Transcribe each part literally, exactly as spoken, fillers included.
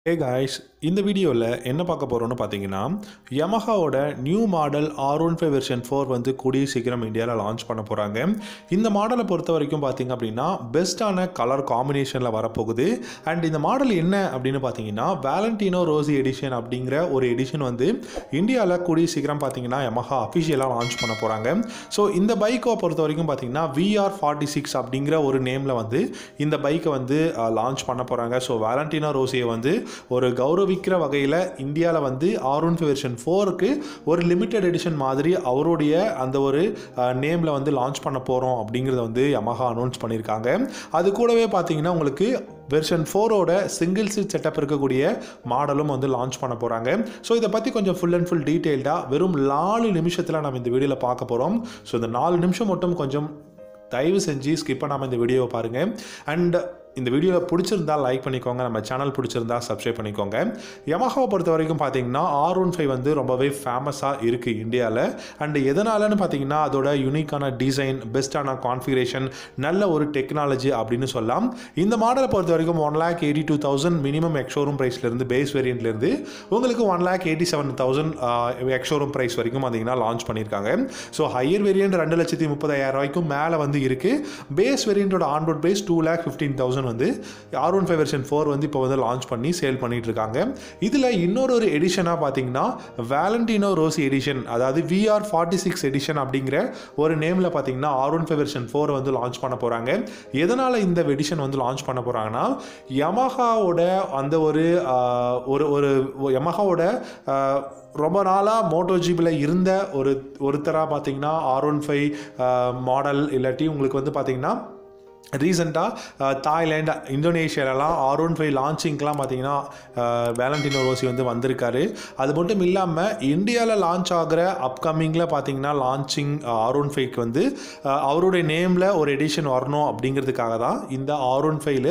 Hey guys, இந்த வீடியோல என்ன பார்க்க போறோம்னு பாத்தீங்கன்னா Yamahaவோட new model R fifteen version four வந்து கூடிய சீக்கிரம் இந்தியால லான்ச் பண்ண போறாங்க. இந்த மாடலை பொறுத்த வரைக்கும் பாத்தீங்க அப்படினா பெஸ்டான கலர் காம்பினேஷன்ல வர போகுது. அண்ட் இந்த மாடல் என்ன அப்படினு பாத்தீங்கன்னா Valentino Rossi எடிஷன் அப்படிங்கற ஒரு எடிஷன் வந்து இந்தியால கூடிய சீக்கிரம் பாத்தீங்கன்னா Yamaha அபிஷியலா லான்ச் பண்ண போறாங்க. சோ இந்த பைக்கை பொறுத்த வரைக்கும் பாத்தீங்கன்னா V R forty-six அப்படிங்கற ஒரு நேம்ல வந்து இந்த பைக்கை வந்து லான்ச் பண்ண போறாங்க. சோ Valentino Rossi வந்து ஒரு கௌரவிக்கிற வகையில இந்தியால வந்து R fifteen வெர்ஷன் four க்கு ஒரு லிமிடெட் எடிஷன் மாதிரி அவருடைய அந்த ஒரு நேம்ல வந்து லான்ச் பண்ண போறோம் அப்படிங்கறத வந்து Yamaha அனௌன்ஸ் பண்ணிருக்காங்க. அது கூடவே பாத்தீங்கன்னா உங்களுக்கு வெர்ஷன் four ஓட சிங்கிள் சீட் செட்டப் இருக்கக்கூடிய மாடலும் வந்து லான்ச் பண்ண போறாங்க. சோ இத பத்தி கொஞ்சம் ஃபுல் அண்ட் ஃபுல் டீடைல்டா வெறும் நாலு நிமிஷத்துல நாம இந்த வீடியோல பார்க்க போறோம். சோ இந்த நாலு நிமிஷம் மட்டும் கொஞ்சம் தயவு செஞ்சு ஸ்கிப் பண்ணாம இந்த வீடியோவை பாருங்க. அண்ட் இந்த வீடியோவை பிடிச்சிருந்தா லைக் பண்ணிக்கோங்க, நம்ம சேனல் பிடிச்சிருந்தா சப்ஸ்கிரைப் பண்ணிக்கோங்க. Yamaha பொறுத்த வரைக்கும் பார்த்தீங்கன்னா R fifteen வந்து ரொம்பவே ஃபேமஸாக இருக்குது இந்தியாவில். அண்ட் எதனாலன்னு பார்த்தீங்கன்னா அதோட யூனிக்கான டிசைன், பெஸ்ட்டான கான்ஃபிகரேஷன், நல்ல ஒரு டெக்னாலஜி அப்படின்னு சொல்லலாம். இந்த மாடலை பொறுத்த வரைக்கும் one lakh eighty two thousand minimum ex showroom ப்ரைஸ்லேருந்து பேஸ் வேரியன்ட்லேருந்து உங்களுக்கு one lakh eighty seven thousand ex showroom price வரைக்கும் பார்த்தீங்கன்னா லான்ச் பண்ணியிருக்காங்க. ஸோ ஹையர் வேரியன்ட் ரெண்டு லட்சத்தி முப்பதாயிரம் ரூபாய்க்கும் மேலே வந்து இருக்குது. பேஸ் வேரியன்ட்டோட on road price two lakh fifteen thousand வந்து R fifteen வெர்ஷன் four வந்து இப்போ வந்து லான்ச் பண்ணி சேல் பண்ணிட்டு இருக்காங்க. இதுல இன்னொரு ஒரு எடிஷனா பாத்தீங்கன்னா Valentino Rossi எடிஷன், அதாவது V R forty-six எடிஷன் அப்படிங்கிற ஒரு நேம்ல பாத்தீங்கன்னா R fifteen வெர்ஷன் four வந்து லான்ச் பண்ண போறாங்க. எதனால இந்த எடிஷன் வந்து லான்ச் பண்ண போறாங்கன்னா Yamahaவோட அந்த ஒரு ஒரு ஒரு Yamahaவோட ரொம்ப நாளாக மோட்டோஜிபியில் இருந்த ஒரு ஒருத்தராக பார்த்தீங்கன்னா R fifteen மாடல் இல்லாட்டி உங்களுக்கு வந்து பார்த்தீங்கன்னா ரீசெண்டாக தாய்லாந்து, இந்தோனேஷியாலலாம் R fifteen லான்ச்சிங்லாம் பார்த்தீங்கன்னா Valentino Rossi வந்து வந்திருக்காரு. அது மட்டும் இல்லாமல் இந்தியாவில் லான்ச் ஆகிற அப்கமிங்கில் பார்த்தீங்கன்னா லான்ச்சிங் R fifteen வந்து அவருடைய நேமில் ஒரு எடிஷன் வரணும் அப்படிங்கிறதுக்காக தான் இந்த R fifteen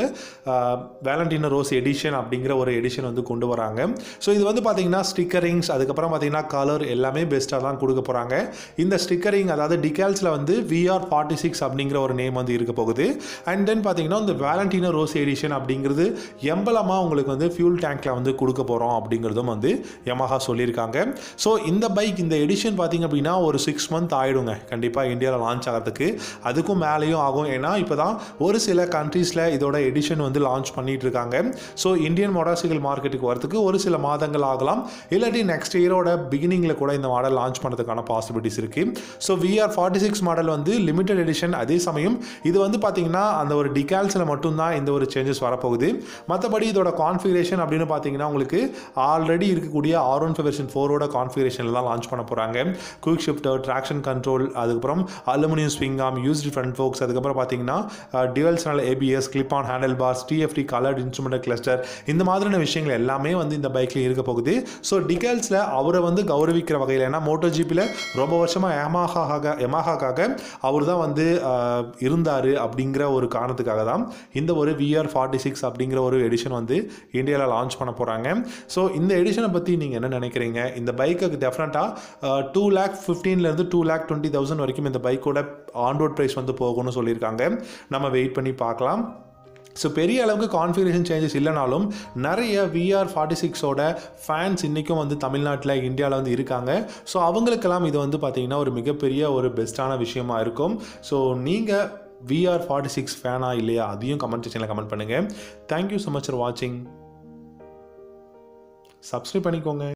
Valentino Rossi edition அப்படிங்கிற ஒரு எடிஷன் வந்து கொண்டு வராங்க. ஸோ இது வந்து பார்த்தீங்கன்னா ஸ்டிக்கரிங்ஸ், அதுக்கப்புறம் பார்த்தீங்கன்னா கலர் எல்லாமே பெஸ்ட்டாக தான் கொடுக்க போகிறாங்க. இந்த ஸ்டிக்கரிங் அதாவது டிகால்ஸில் வந்து V R forty-six அப்படிங்கிற ஒரு நேம் வந்து இருக்க போகுது. அண்ட் தென் பார்த்தீங்கன்னா இந்த Valentino Rossi எடிஷன் அப்படிங்கிறது எம்பலமாக உங்களுக்கு வந்து ஃபியூல் டேங்க்ல வந்து கொடுக்க போகிறோம் அப்படிங்கிறதும் வந்து Yamaha சொல்லியிருக்காங்க. ஸோ இந்த பைக் இந்த எடிஷன் பார்த்தீங்க அப்படின்னா ஒரு சிக்ஸ் மந்த் ஆகிடுங்க கண்டிப்பாக இந்தியாவில் லான்ச் ஆகிறதுக்கு. அதுக்கும் மேலேயும் ஆகும். ஏன்னா இப்போ தான் ஒரு சில கண்ட்ரீஸில் இதோட எடிஷன் வந்து லான்ச் பண்ணிட்டு இருக்காங்க. ஸோ இந்தியன் மோட்டார்சைக்கிள் மார்க்கெட்டுக்கு வரதுக்கு ஒரு சில மாதங்கள் ஆகலாம், இல்லாட்டி நெக்ஸ்ட் இயரோட பிகினிங்கில் கூட இந்த மாடல் லான்ச் பண்ணுறதுக்கான பாசிபிலிட்டிஸ் இருக்குது. So V R forty-six model வந்து லிமிடெட் எடிஷன். அதே சமயம் இது வந்து பார்த்தீங்கன்னா அந்த ஒரு டிகால்ஸில் மட்டும்தான் இந்த ஒரு சேஞ்சஸ் வரப்போகுது. மற்றபடி இதோட கான்ஃபிகரேஷன் அப்படின்னு பார்த்தீங்கன்னா உங்களுக்கு ஆல்ரெடி இருக்கக்கூடிய R fifteen வெர்ஷன் four ஓட கான்ஃபிகரேஷனில் தான் லான்ச் பண்ண போகிறாங்க. குயிக் ஷிஃப்டர், ட்ராக்ஷன் கண்ட்ரோல், அதுக்கப்புறம் aluminium swing arm, used front forks, அதுக்கப்புறம் பார்த்தீங்கன்னா dual channel A B S, clip on handle bars, T F T coloured instrument cluster, இந்த மாதிரியான விஷயங்கள் எல்லாமே வந்து இந்த பைக்கில் இருக்க போகுது. ஸோ டிகால்ஸில் அவரை வந்து கௌரவிக்கிற வகையில், ஏன்னா மோட்டோ ஜிபியில் ரொம்ப வருஷமாக Yamaha Yamahaக்காக அவர் தான் வந்து இருந்தார் அப்படிங்கிற ஒரு காரணத்துக்காக தான் இந்த ஒரு V R forty-six அப்படிங்கிற ஒரு எடிஷன் வந்து இந்தியாவில் லான்ச் பண்ண போகிறாங்க. ஸோ இந்த எடிஷனை பற்றி நீங்கள் என்ன நினைக்கிறீங்க? இந்த பைக்குக்கு டெஃபினட்டாக டூ லேக் ஃபிஃப்டீன்லேருந்து டூ லேக் டுவெண்ட்டி தௌசண்ட் வரைக்கும் இந்த பைக்கோட ஆன்ரோட் ப்ரைஸ் வந்து போகணும்னு சொல்லியிருக்காங்க. நம்ம வெயிட் பண்ணி பார்க்கலாம். ஸோ பெரிய அளவுக்கு கான்ஃபிகரேஷன் சேஞ்சஸ் இல்லைனாலும் நிறைய V R forty-six ஓட ஃபேன்ஸ் இன்றைக்கும் வந்து தமிழ்நாட்டில், இந்தியாவில் வந்து இருக்காங்க. ஸோ அவங்களுக்கெல்லாம் இது வந்து பார்த்திங்கன்னா ஒரு மிகப்பெரிய ஒரு பெஸ்ட்டான விஷயமா இருக்கும். ஸோ நீங்கள் V R forty-six ஃபேனா இல்லையா அதையும் கமெண்ட் செக்ஷனில் கமெண்ட் பண்ணுங்கள். தேங்க்யூ ஸோ மச் ஃபார் வாட்சிங். சப்ஸ்கிரைப் பண்ணிக்கோங்க.